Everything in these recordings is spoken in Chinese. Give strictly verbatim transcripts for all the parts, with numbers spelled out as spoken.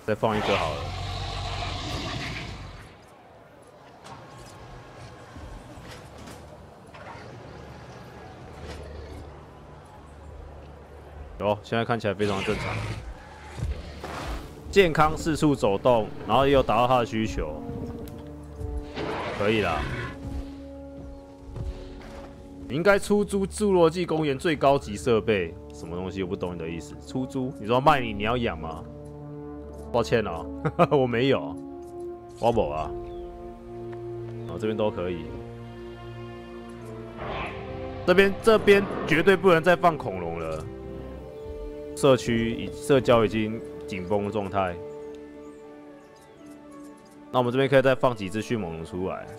再放一颗好了。有，现在看起来非常正常。健康四处走动，然后也有达到他的需求，可以啦。你应该出租侏罗纪公园最高级设备，什么东西？我不懂你的意思。出租？你说卖你，你要养吗？抱歉哦，我没有，我没啊。哦，这边都可以。这边这边绝对不能再放恐龙了。社区已社交已经紧绷的状态。那我们这边可以再放几只迅猛龙出来。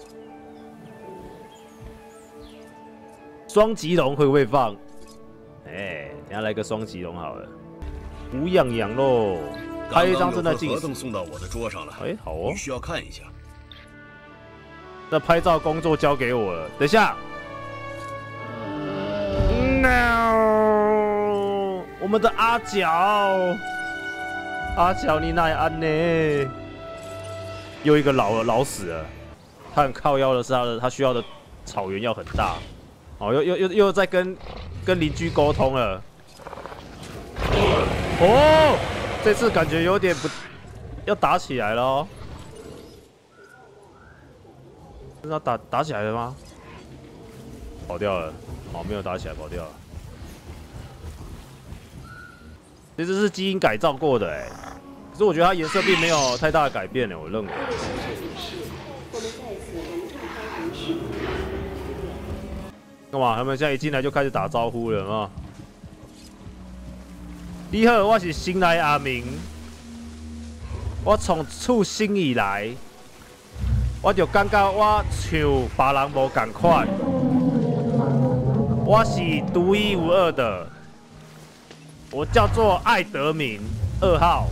双棘龙会不会放？哎、欸，等下来个双棘龙好了。无养羊喽，拍一张正在进行。 合同送到我的桌上了。 哎、欸，好哦。 你需要看一下。 那拍照工作交给我了。等一下。No， 我们的阿角，阿角你哪安呢？又一个老了老死了。他很靠腰的是他的，他需要的草原要很大。哦，又又又又在跟跟邻居沟通了。哦，这次感觉有点不要打起来了哦。真的打打起来了吗？跑掉了。哦，没有打起来，跑掉了。其实是基因改造过的哎，可是我觉得它颜色并没有太大的改变呢，我认为。干嘛？他们现在一进来就开始打招呼了吗？你好，我是新来阿明。我从出生以来，我就感觉我像别人无同款。我是独一无二的，我叫做艾德明二号。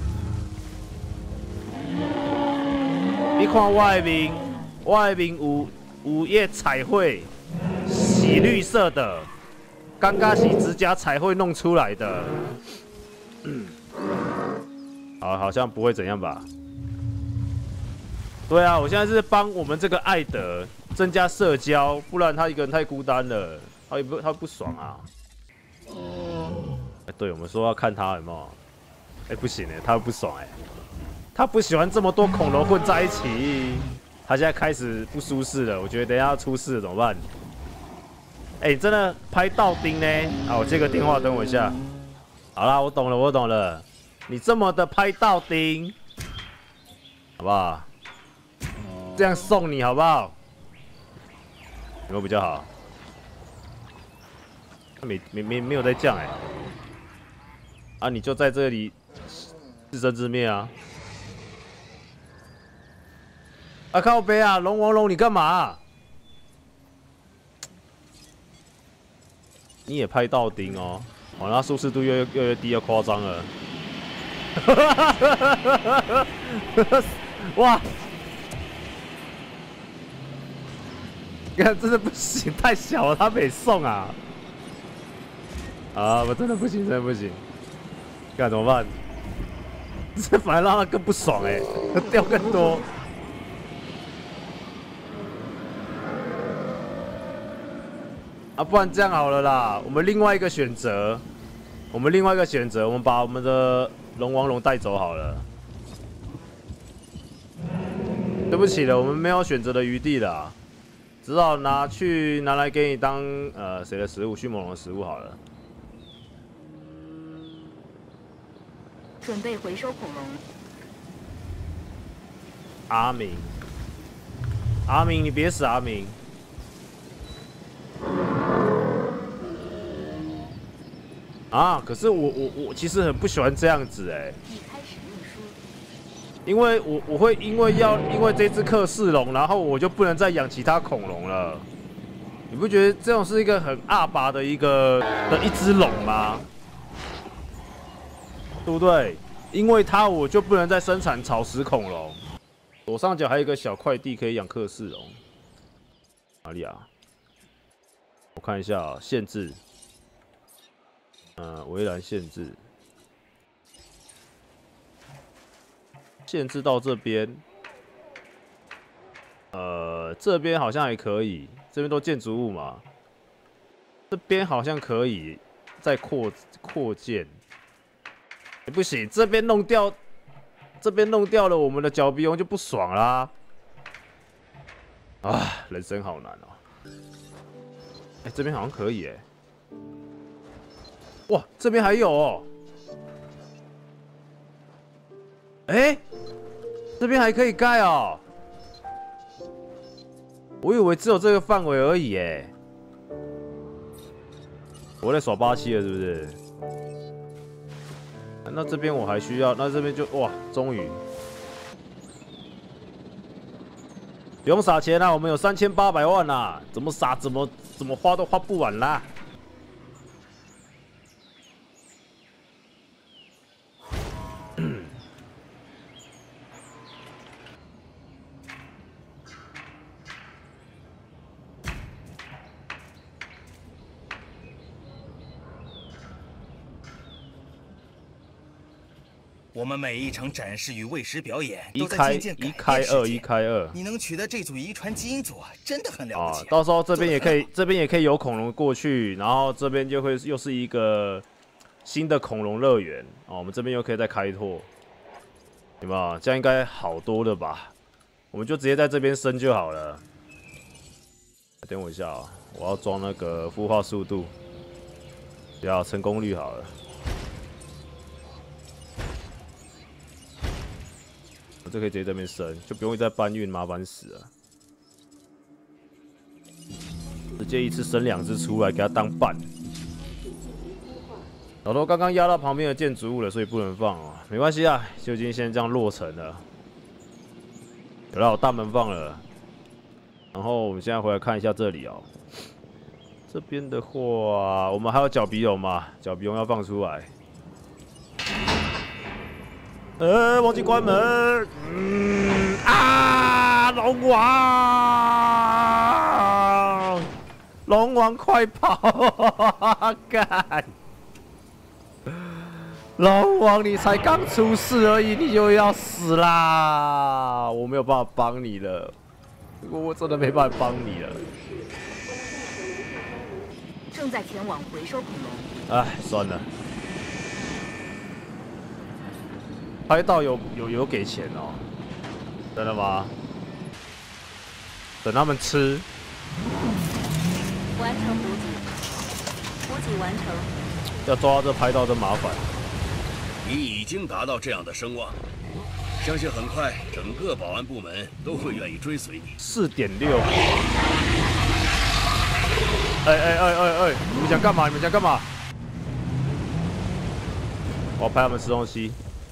你看我的面，我的面有有叶彩绘，喜绿色的，刚刚是指甲彩绘弄出来的。嗯，好，好像不会怎样吧？对啊，我现在是帮我们这个艾德增加社交，不然他一个人太孤单了。他也不，他不爽啊。哎，对，我们说要看他有没有？哎，不行哎，他不爽哎，他不喜欢这么多恐龙混在一起，他现在开始不舒适了。我觉得等一下要出事了怎么办？哎，真的拍到钉呢？啊，我接个电话，等我一下。好啦，我懂了，我懂了。你这么的拍到钉，好不好？这样送你好不好？有没有比较好？他没没没没有在降哎、欸，啊，你就在这里自生自灭啊！啊靠北啊，龙王龙你干嘛、啊？你也拍到钉哦，哦，那舒适度越越越低，要夸张了。哇！你看，真的不行，太小了，他没送啊。啊！我真的不行，真的不行，看怎么办？这反而让他更不爽哎、欸，他掉更多。啊，不然这样好了啦，我们另外一个选择，我们另外一个选择，我们把我们的龙王龙带走好了。对不起了，我们没有选择的余地啦，只好拿去拿来给你当呃谁的食物，迅猛龙的食物好了。 准备回收恐龙。 阿明，阿明，你别死，阿明。啊，可是我我我其实很不喜欢这样子哎、欸。 已开始认输。 因为我我会因为要因为这只克氏龙，然后我就不能再养其他恐龙了。你不觉得这种是一个很阿拔的一个的一只龙吗？对不对？因为它我就不能再生产草食恐龙。左上角还有一个小块地可以养克氏龙，哪里啊？我看一下啊，限制，呃，围栏限制。 限制到这边。呃，这边好像还可以，这边都建筑物嘛。这边好像可以再扩扩建。欸、不行，这边弄掉，这边弄掉了，我们的脚鼻龙就不爽啦。啊，人生好难哦。哎、欸，这边好像可以哎、欸。哇，这边还有哦。哎、欸，这边还可以盖哦。我以为只有这个范围而已哎。我在耍八七了是不是？那这边我还需要，那这边就哇，终于不用撒钱啦，我们有三千八百万啦，怎么撒怎么怎么花都花不完啦。 我们每一场展示与喂食表演一都在开渐渐一开二一开二， 你能取得这组遗传基因组，真的很了不起、啊。 到时候这边也可以，这边也可以有恐龙过去，然后这边就会又是一个新的恐龙乐园哦。我们这边又可以再开拓，有没有？这样应该好多了吧？我们就直接在这边生就好了。等我一下啊、喔，我要装那个孵化速度，要成功率好了。这可以直接在这边生，就不用再搬运，麻烦死了。直接一次生两只出来，给它当伴。老头刚刚压到旁边的建筑物了，所以不能放哦。没关系啊，就已经先这样落成了。有了，我大门放了。然后我们现在回来看一下这里哦。这边的话，我们还有角鼻龙嘛？角鼻龙要放出来。呃、欸，忘记关门。嗯啊，龙王，龙王快跑！干，龙王你才刚出事而已，你就要死啦！我没有办法帮你了，我真的没办法帮你了。 正在前往回收恐龙。 哎，算了。拍到有有有给钱哦，真的吗？等他们吃。 完成补给，补给完成。 要抓到这拍到真麻烦。 你已经达到这样的声望，相信很快整个保安部门都会愿意追随你。 四点六。哎哎哎哎哎！你们想干嘛？你们想干嘛？我要拍他们吃东西。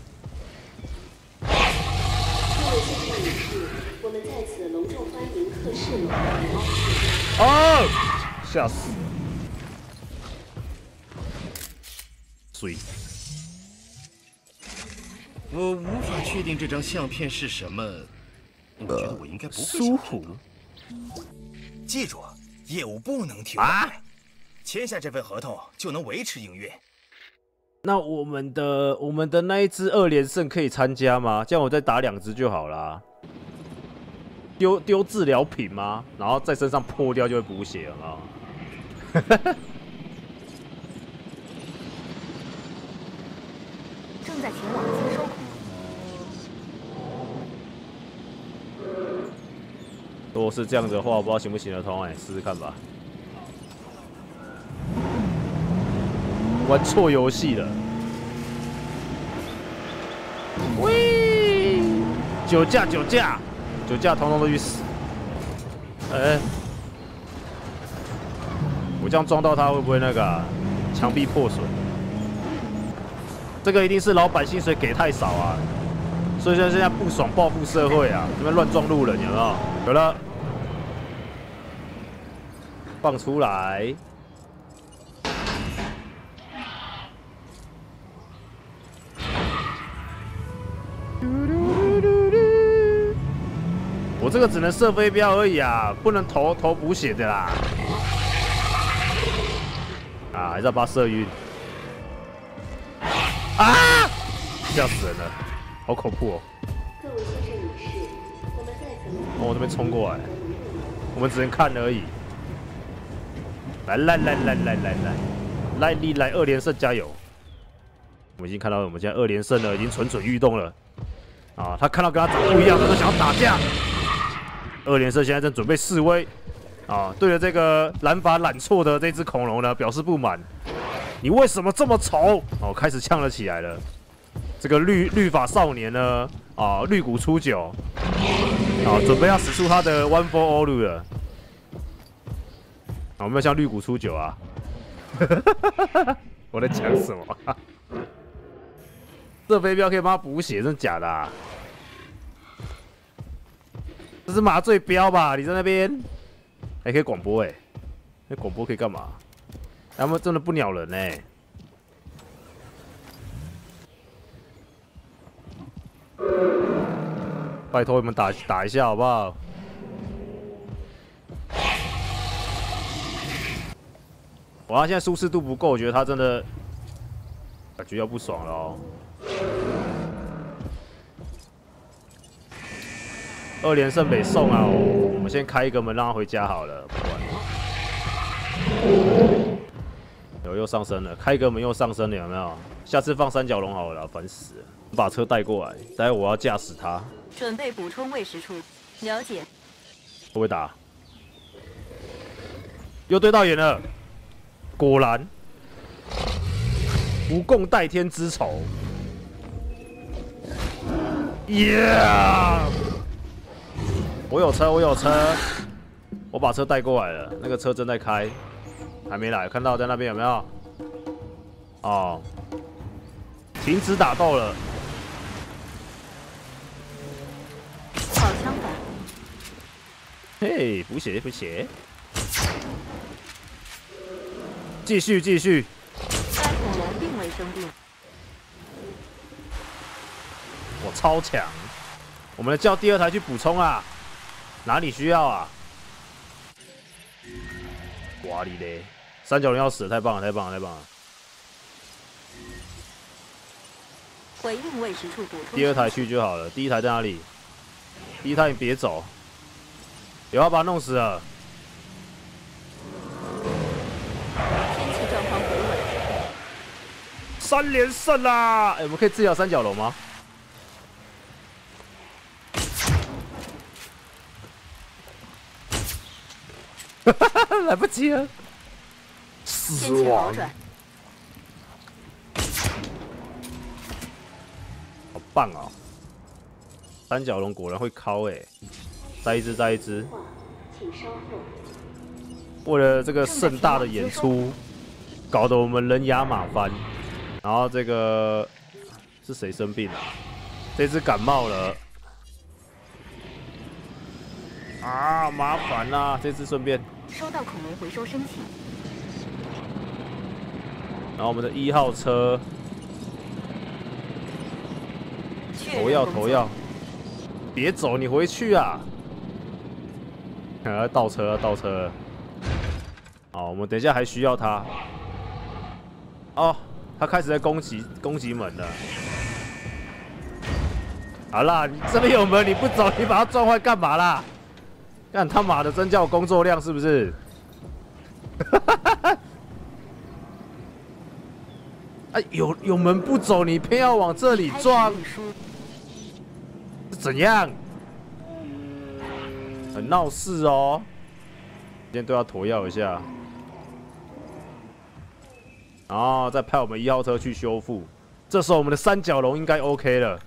我们在此隆重欢迎克氏龙。 哦，吓死！水。 我无法确定这张相片是什么，我觉得我应该不会苏虎。 记住，业务不能停啊！签下这份合同就能维持营运。 那我们的我们的那一只二连胜可以参加吗？这样我再打两只就好啦。丢丢治疗品吗？然后在身上破掉就会补血了啊！ 正在前往接收恐龙。 如果是这样子的话，我不知道行不行得通哎、欸，试试看吧。玩错游戏了。喂，酒驾酒驾酒驾，统统都去死！哎、欸，我这样撞到他会不会那个、啊、墙壁破损？这个一定是老板薪水给太少啊，所以说现在不爽报复社会啊，这边乱撞路人有没有？有了，放出来。我这个只能射飞镖而已啊，不能投投补血的啦。啊，还是要把它射晕。啊！吓死人了，好恐怖哦！ 往我这边冲过来，我们只能看而已。来来来来来来来，来你来二连胜加油！我们已经看到我们现在二连胜了，已经蠢蠢欲动了。啊，他看到跟他长不一样，他都想要打架。二连胜现在正准备示威，啊，对着这个染发染错的这只恐龙呢表示不满。你为什么这么丑？哦，开始呛了起来了。这个绿绿发少年呢，啊，绿谷初九，啊，准备要使出他的 One for All 了。啊，有没有像绿谷初九啊？我在讲什么？这飞镖可以帮他补血，真的假的啊？这是麻醉镖吧？你在那边还、欸、可以广播哎、欸，那广播可以干嘛？他们真的不鸟人哎、欸！拜托你们打打一下好不好？哇，他现在舒适度不够，我觉得他真的感觉要不爽了哦。二连胜北送啊！我们先开一个门让他回家好了，不管了。有又上升了，开一个门又上升了，有没有？下次放三角龙好了，烦死了！把车带过来，待会我要驾驶它。 准备补充喂食处，了解。 会不会打？又对到眼了，果然不共戴天之仇。Yeah！ 我有车，我有车，我把车带过来了。那个车正在开，还没来，看到在那边有没有？哦，停止打斗了。 好枪法。 嘿，补血补血，继续继续。 该恐龙并未生病。 我超强，我们来叫第二台去补充啊！哪里需要啊？哇哩嘞！三角龙要死了，太棒了，太棒了，太棒了！ 回应喂食处补充。 第二台去就好了，第一台在哪里？第一台你别走，有要把他弄死了。 天气状况不稳。 三连胜啦！哎、欸，我们可以治疗三角龙吗？来不及了，死亡！好棒哦！三角龙果然会敲哎，再一只，再一只。 请稍后。 为了这个盛大的演出，搞得我们人仰马翻。然后这个是谁生病了、啊？这只感冒了。啊，麻烦啦、啊！这次顺便收到恐龙回收申请。 然后我们的一号车，头要头要，别走，你回去啊！啊，倒车倒车。好，我们等一下还需要它。哦，他开始在攻击攻击门了。好啦，你这边有门，你不走，你把它撞坏干嘛啦？干他妈的，增加我工作量是不是？哎、啊，有有门不走，你偏要往这里撞，是怎样？很闹事哦。今天都要驮药一下，然后再派我们一号车去修复。这时候我们的三角龙应该 OK 了。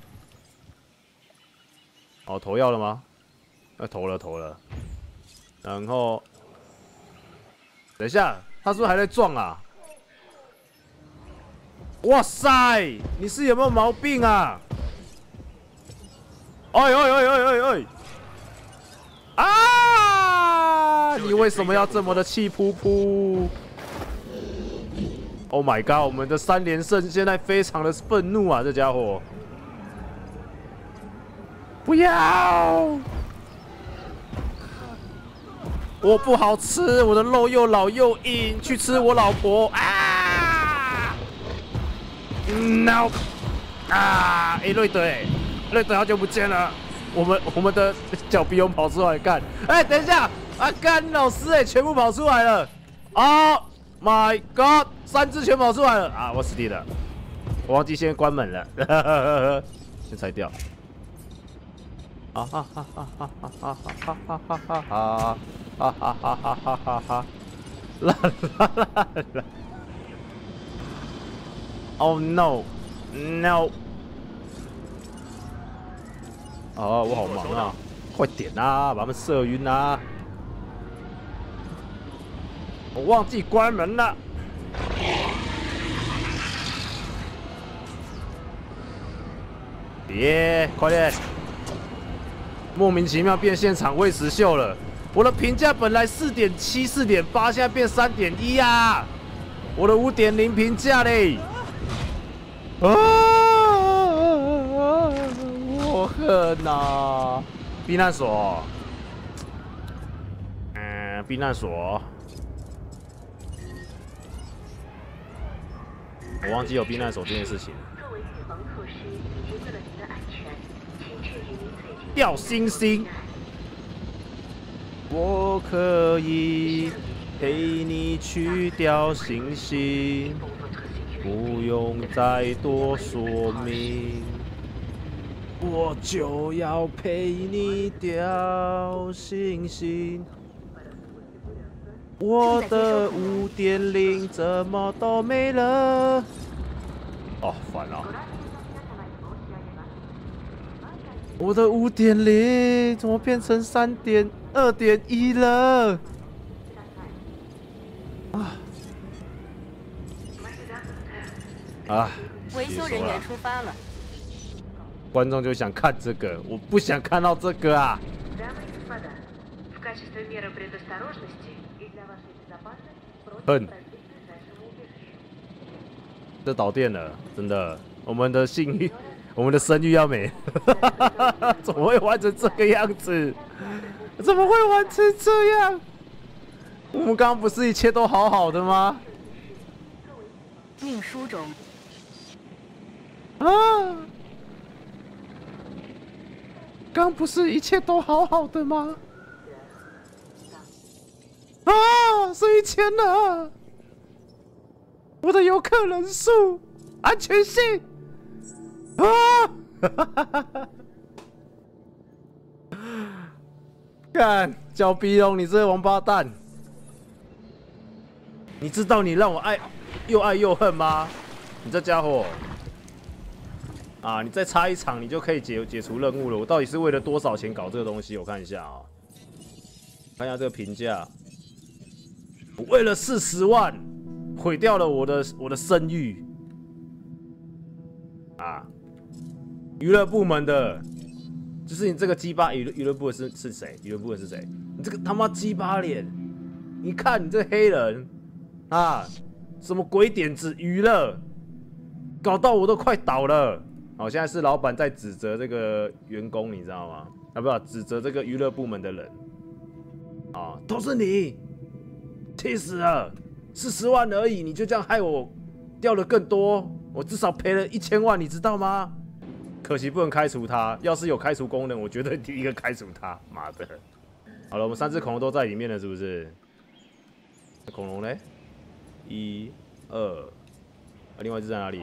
哦，驮药了吗？那、啊、投了投了，然后等一下，他是不是还在撞啊？哇塞，你是有没有毛病啊？哎哎哎哎哎哎！啊！你为什么要这么的气噗噗 ？Oh my god！ 我们的三连胜现在非常的愤怒啊，这家伙！不要！我不好吃，我的肉又老又硬，去吃我老婆啊 ！No！ 啊！哎、欸，瑞德，哎，瑞德好久不见了。 我们我们的小鼻龙跑出来干，哎、欸，等一下，啊干老师哎、欸，全部跑出来了 ！Oh my god， 三只全跑出来了啊！我死定了，我忘记先关门了，先拆掉。啊哈哈哈哈哈哈哈哈哈哈哈哈哈哈哈哈哈！啦啦啦啦 ！Oh no no！ 哦，我好忙啊！快点啊，把他们射晕啊！我忘记关门了。别，快点！莫名其妙变现场位时秀了。我的评价本来四点七、四点八，现在变三点一啊！我的五点零评价嘞！啊！我恨呐！避难所，嗯，避难所，我忘记有避难所这件事情。 作为预防措施，以及为了您的安全，请至于您最近掉星星，我可以陪你去掉星星，不用再多说明。我就要陪你掉星星。我的五点零怎么都没了？哦，烦了。我的五点零怎么变成三点二点一了？啊啊！ 维修人员出发了。 观众就想看这个，我不想看到这个啊！恨，这导电了，真的，我们的信誉，我们的声誉要没，怎么会玩成这个样子？怎么会玩成这样？我们刚刚不是一切都好好的吗？ 运输中。 啊！刚不是一切都好好的吗？啊，是一千了！我的游客人数、安全性啊！干，小鼻龙，你这个王八蛋！你知道你让我爱又爱又恨吗？你这家伙！啊，你再插一场，你就可以解解除任务了。我到底是为了多少钱搞这个东西？我看一下啊，看一下这个评价。我为了四十万，毁掉了我的我的声誉。啊，娱乐部门的，就是你这个鸡巴娱乐娱乐部是是谁？娱乐部门是谁？你这个他妈鸡巴脸！你看你这黑人啊，什么鬼点子娱乐，搞到我都快倒了。好，现在是老板在指责这个员工，你知道吗？啊，不，指责这个娱乐部门的人。啊，都是你，气死了！四十万而已，你就这样害我掉了更多，我至少赔了一千万，你知道吗？可惜不能开除他，要是有开除功能，我绝对第一个开除他。妈的！好了，我们三只恐龙都在里面了，是不是？那恐龙呢？一、二，啊，另外一只在哪里？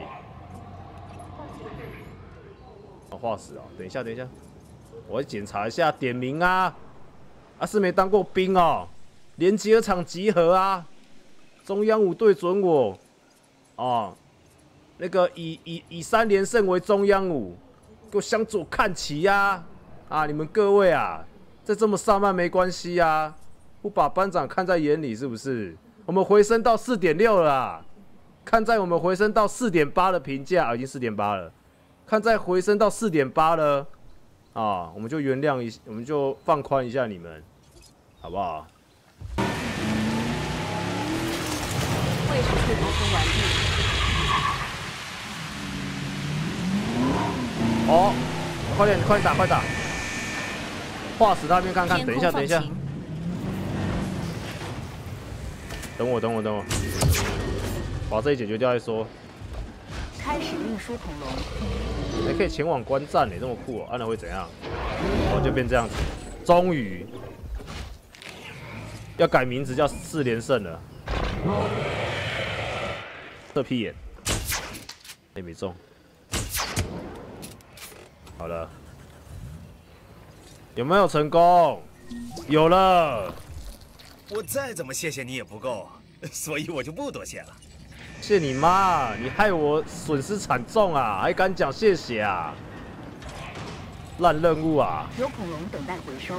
哦，化石哦，等一下，等一下，我要检查一下点名啊！啊，是没当过兵哦，连集合场集合啊！中央五对准我，哦，那个以以以三连胜为中央五，给我向左看齐呀！啊，你们各位啊，再这么上慢没关系啊，不把班长看在眼里是不是？我们回升到四点六了啦，看在我们回升到四点八的评价，啊，已经四点八了。看在回升到四点八了，啊，我们就原谅一，我们就放宽一下你们，好不好？ 卫士处沟通完毕。 哦，快点，快点打，快打！化石那边看看，等一下，等一下，等我，等我，等我，把这里解决掉再说。 开始运输恐龙。 还可以前往观战呢，这么酷哦！按了会怎样？ 哦，就变这样子，终于要改名字叫四连胜了。这屁眼，也、欸、没中。好了，有没有成功？有了。 我再怎么谢谢你也不够，所以我就不多谢了。 谢你妈！你害我损失惨重啊，还敢讲谢谢啊？烂任务啊！ 有恐龙等待回收。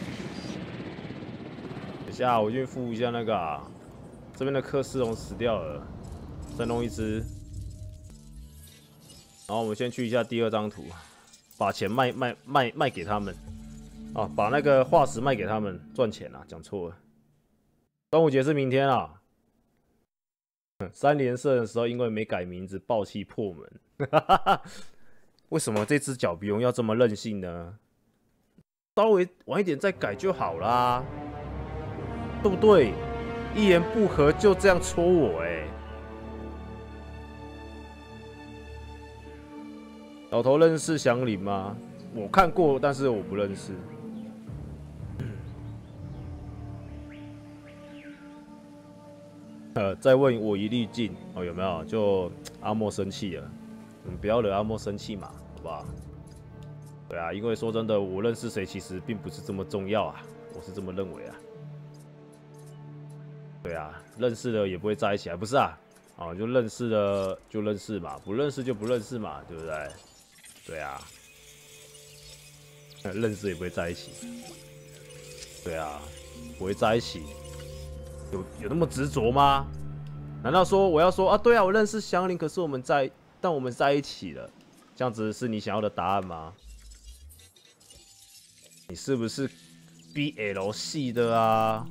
等一下，我去付一下那个啊，这边的克斯龙死掉了，再弄一只。然后我们先去一下第二张图，把钱卖卖卖卖给他们啊，把那个化石卖给他们赚钱啊，讲错了。端午节是明天啊。三连胜的时候，因为没改名字，爆气破门。为什么这只角鼻龙要这么任性呢？稍微晚一点再改就好啦，对不对？一言不合就这样戳我、欸，哎，老头认识祥林吗？我看过，但是我不认识。呃，再问我一粒镜哦，有没有？就阿莫生气了，我们不要惹阿莫生气嘛，好不好？对啊，因为说真的，我认识谁其实并不是这么重要啊，我是这么认为啊。对啊，认识了也不会在一起啊，不是啊？哦，就认识了就认识嘛，不认识就不认识嘛，对不对？对啊，认识也不会在一起。对啊，不会在一起。有有那么执着吗？难道说我要说啊？对啊，我认识祥林，可是我们在，但我们在一起了，这样子是你想要的答案吗？你是不是 B L 系的啊？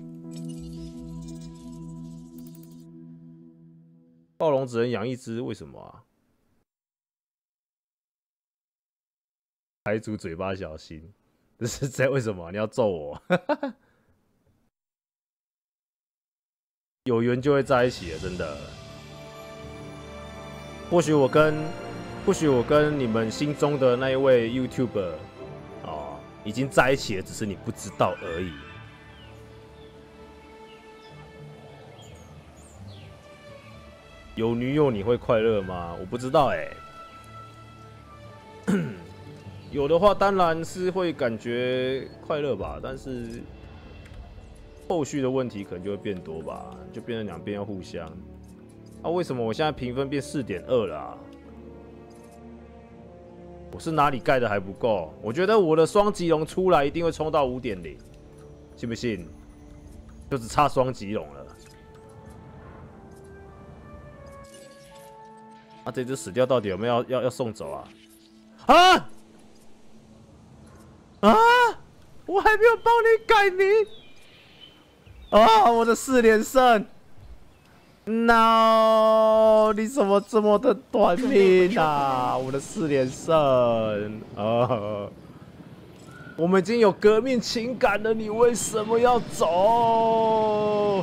暴龙只能养一只，为什么啊？台主嘴巴小心，这是在为什么？你要揍我？有缘就会在一起了，真的。或许我跟，或许我跟你们心中的那一位 YouTuber 哦，已经在一起了，只是你不知道而已。有女友你会快乐吗？我不知道哎、欸。有的话当然是会感觉快乐吧，但是。后续的问题可能就会变多吧，就变成两边要互相。啊，为什么我现在评分变四点二了啊？我是哪里盖的还不够？我觉得我的双棘龙出来一定会冲到五点零，信不信？就只差双棘龙了。啊，这只死掉到底有没有要要要送走啊？啊啊！我还没有帮你改名。啊！我的四连胜 ，no！ 你怎么这么的短命啊？我的四连胜啊！我们已经有革命情感了，你为什么要走？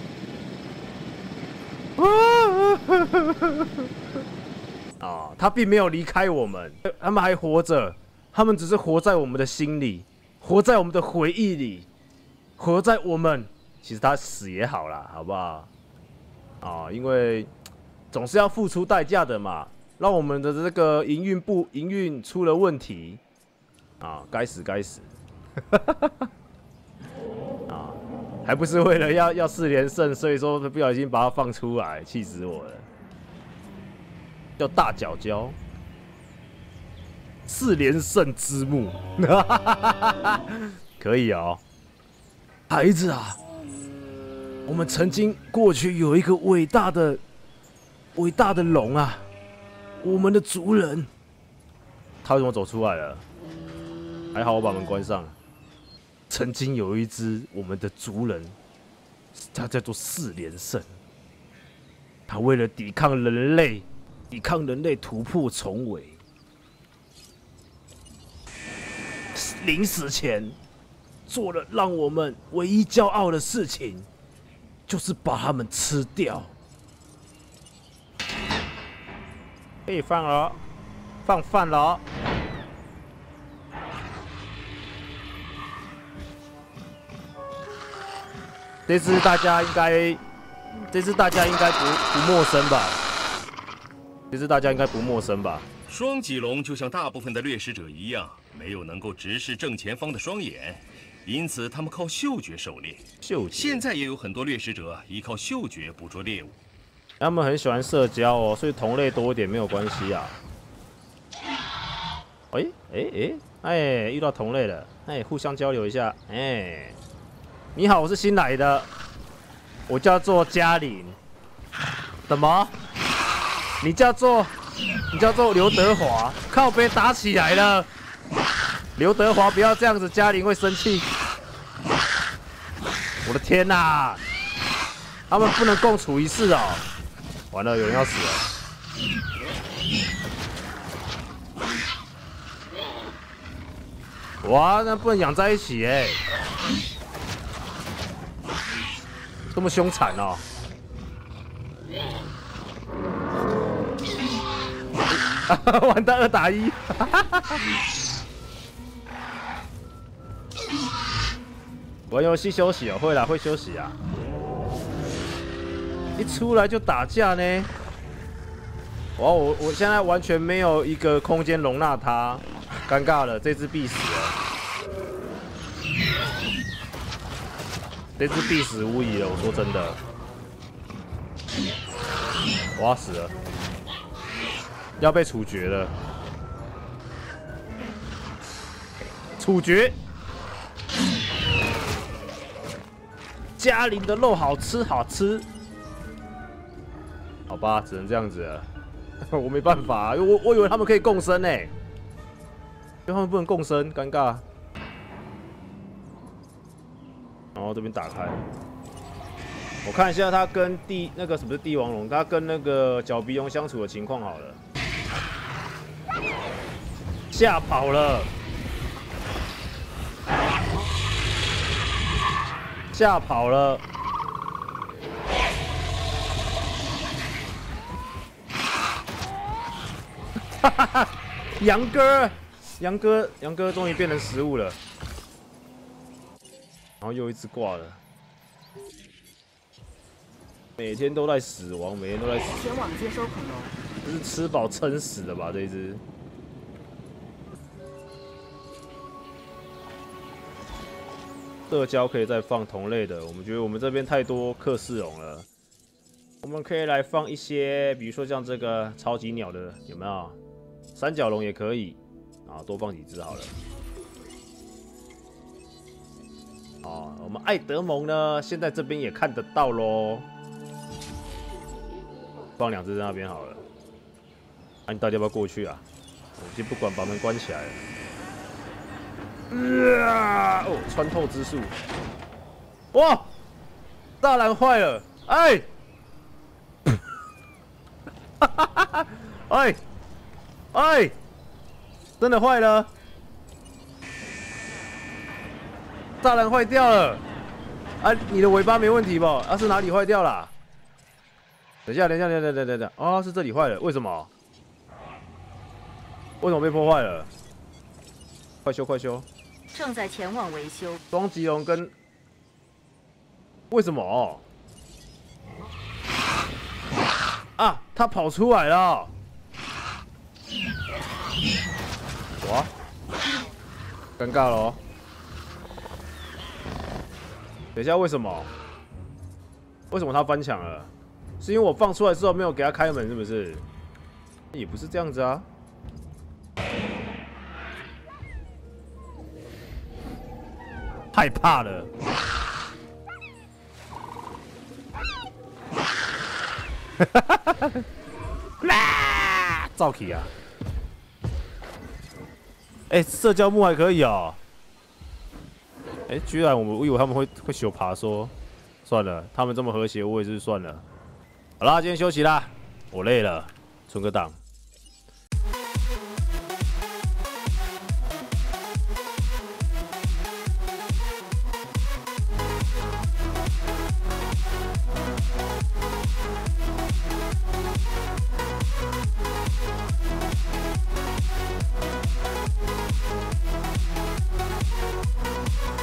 啊！他并没有离开我们，他们还活着，他们只是活在我们的心里，活在我们的回忆里，活在我们。其实他死也好啦，好不好？啊，因为总是要付出代价的嘛。让我们的这个营运部营运出了问题，啊，该死该死！啊，还不是为了要要四连胜，所以说不小心把它放出来，气死我了！叫大角胶，四连胜之墓，可以哦，孩子啊！我们曾经过去有一个伟大的、伟大的龙啊，我们的族人。他为什么走出来了？还好我把门关上。曾经有一只我们的族人，他叫做四连胜。他为了抵抗人类，抵抗人类突破重围，临死前做了让我们唯一骄傲的事情。就是把他们吃掉。可以放了，放饭了。 这次大家应该，这次大家应该不不陌生吧？这次大家应该不陌生吧？ 双脊龙就像大部分的掠食者一样，没有能够直视正前方的双眼，因此他们靠嗅觉狩猎。 嗅觉。 现在也有很多掠食者依靠嗅觉捕捉猎物。 他们很喜欢社交哦，所以同类多一点没有关系啊。哎哎哎哎，遇到同类了，哎，互相交流一下。哎，你好，我是新来的，我叫做嘉玲。什么？你叫做你叫做刘德华？靠北打起来了！刘德华不要这样子，嘉玲会生气。我的天哪、啊！他们不能共处一室哦。完了，有人要死了。哇，那不能养在一起哎，这么凶残哦！玩到二打一，玩游戏休息哦，会啦，会休息啊。一出来就打架呢，哇，我我现在完全没有一个空间容纳他，尴尬了，这只必死了，这只必死无疑了，我说真的，我要死了，要被处决了，处决。嘉玲的肉好吃，好吃。好吧，只能这样子了，我没办法、啊，我我以为他们可以共生呢、欸，因为他们不能共生，尴尬。然后这边打开，我看一下他跟帝那个什么是帝王龙，他跟那个角鼻龙相处的情况好了，吓跑了，吓跑了。哈哈哈，杨哥，杨哥，杨哥终于变成食物了，然后又一只挂了，每天都在死亡，每天都在死。 前往接收恐龙。 这是吃饱撑死的吧？这一只。社交可以再放同类的，我们觉得我们这边太多克氏龙了，我们可以来放一些，比如说像这个超级鸟的，有没有？三角龙也可以，啊，多放几只好了。哦，我们爱德蒙呢，现在这边也看得到咯，放两只在那边好了。那、啊、你到底要不要过去啊？我先不管，把门关起来了。呃、哦，穿透之术！哇，大蓝坏了！哎，哈哈哈哈！哎。哎，真的坏了！栅栏坏掉了！啊，你的尾巴没问题吧？啊，是哪里坏掉了？等一下，等一下，等一下，等等等，哦，是这里坏了，为什么？为什么被破坏了？快修，快修！ 正在前往维修。 双棘龙跟为什么？啊，它跑出来了！哇，尴尬了哦！等一下，为什么？为什么他翻墙了？是因为我放出来之后没有给他开门，是不是？也不是这样子啊。害怕了。哈哈哈哈哈！造起啊！哎、欸，社交木还可以哦。哎、欸，居然我们我以为他们会会修爬说，算了，他们这么和谐，我也是算了。好啦，今天休息啦，我累了，存个档。